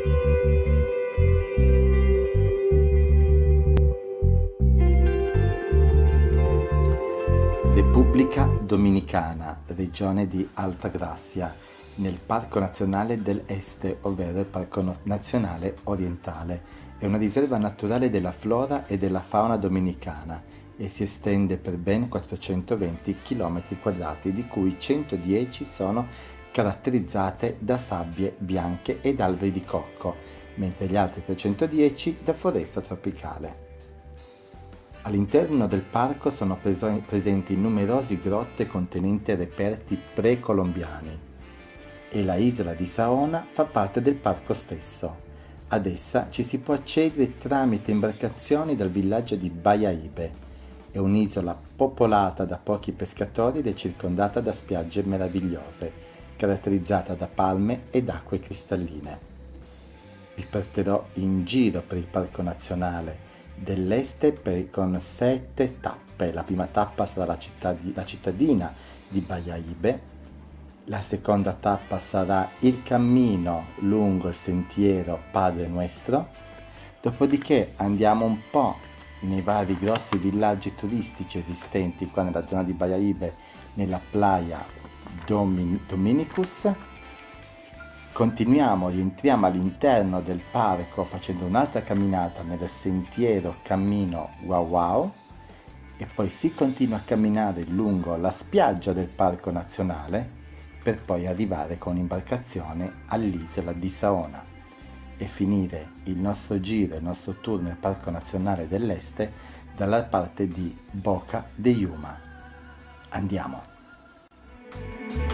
Repubblica Dominicana, regione di Altagracia, nel Parco Nazionale del Este, ovvero il Parco Nazionale Orientale. È una riserva naturale della flora e della fauna dominicana e si estende per ben 420 km², di cui 110 sono caratterizzate da sabbie bianche ed alberi di cocco, mentre gli altri 310 da foresta tropicale. All'interno del parco sono presenti numerosi grotte contenenti reperti precolombiani e la isola di Saona fa parte del parco stesso. Ad essa ci si può accedere tramite imbarcazioni dal villaggio di Bayahíbe. È un'isola popolata da pochi pescatori ed è circondata da spiagge meravigliose, caratterizzata da palme ed acque cristalline. Vi porterò in giro per il Parco Nazionale dell'Este con 7 tappe. La prima tappa sarà la cittadina di Bayahíbe, la seconda tappa sarà il cammino lungo il sentiero Padre Nuestro, dopodiché andiamo un po' nei vari grossi villaggi turistici esistenti qua nella zona di Bayahíbe, nella Playa Dominicus. Continuiamo, rientriamo all'interno del parco facendo un'altra camminata nel sentiero Cammino Wow Wow e poi si continua a camminare lungo la spiaggia del Parco Nazionale per poi arrivare con imbarcazione all'isola di Saona e finire il nostro giro, il nostro tour nel Parco Nazionale dell'Este dalla parte di Boca de Yuma. Andiamo!